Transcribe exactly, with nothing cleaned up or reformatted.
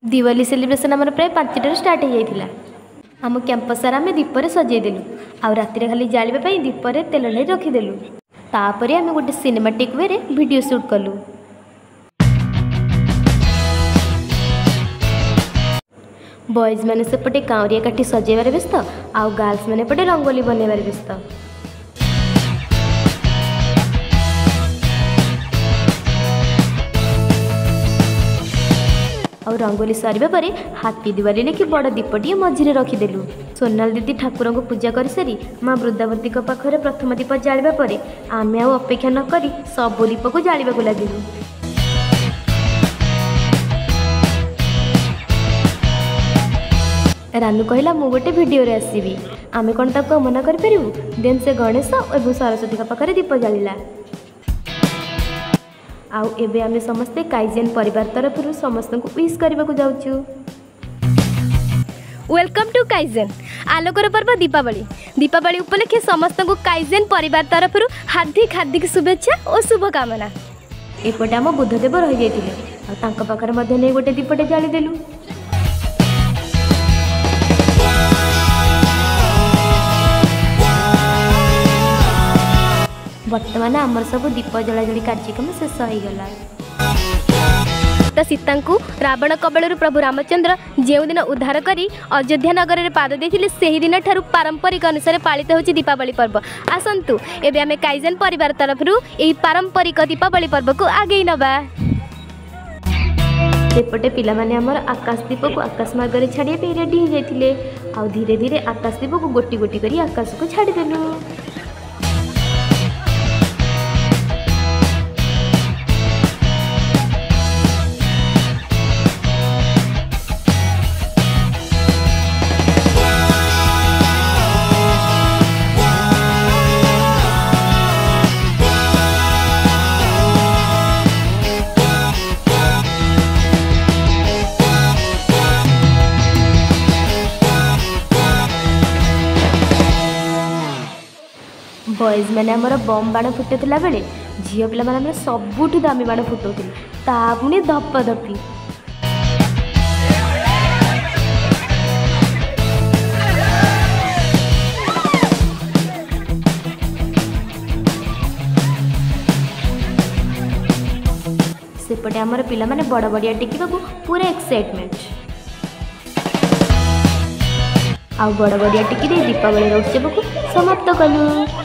Diwali celebration आमर प्राय पाँचटार start हो जाता आम कैंपस सारा आम दीपर सजेदेलु आउ राति खाली जावाई दीपर तेल ढाई रखीदेलु तापर आम गोटे सिनेमाटिक वे वीडियो शूट कलु। बॉयज मैंने सेपटे काउरिया काठी सजेबार व्यस्त आउ गर्ल्स मैंने पटे रंगोली बनइबार व्यस्त। और रंगोली सरिबा परे हाथी दिवाली लेखि बड़ दीपटी मझिरे रखीदेलु। सोनाल दीदी ठाकुर को पूजा कर सारी माँ वृंदावती पाखरे प्रथम दीप जालिबा परे आमे आउ अपेक्षा न करी सबु दीप को जालिबा को लागिलु। रानू कहला मु गोटे वीडियो रे आसीबी आमे कोन ताको मना कर परिबु। देन से गणेश और सरस्वती पाखरे दीप जालिला। आउ एबे आमे समस्ते काइजेन परिवार तरफ समस्त को विश करबा को जाउछु। वेलकम टू काइजेन आलोकर पर्व दीपावली। दीपावली उपलक्षे समस्त को काइजेन परिवार तरफ हार्दिक हार्दिक शुभेच्छा और शुभकामना। एपटे आम बुद्धदेव रही जाते तांका पाखरे मध्ये नै गोटे दीपटे जाली देलु। वर्तमान आमर सब दीप जलाजली कार्यक्रम शेष हो गला। तो सीता को रावण कबल प्रभु रामचंद्र जो दिन उद्धार करी अयोध्या नगर में पाद देते से ही दिन ठार पारंपरिक अनुसार पालित होची दीपावली पर्व। आसतु एबे आमे काइजेन परिवार तरफ यही पारंपरिक दीपावली पर्व को आगे नबा। सेपटे पिला माने हमर आकाश दीप को आकाश मार्ग रे छाड़िया पे रेडी हो जाइथिले आ धीरे धीरे आकाश दीप को गोटी गोटी करी आकाश को छाड़ी देलु। बॉयज मैंने आमर बम बाण फुटाला बेले झील पिला मैंने सबुठ दामी बाण फुटाऊे ता पुणी धप धपी। सेपटे आमर पिला माने बड़ बड़िया टेकिबा पूरा एक्साइटमेंट आउ बड़ बड़िया टिकी दीपावली उत्सव को समाप्त कलु।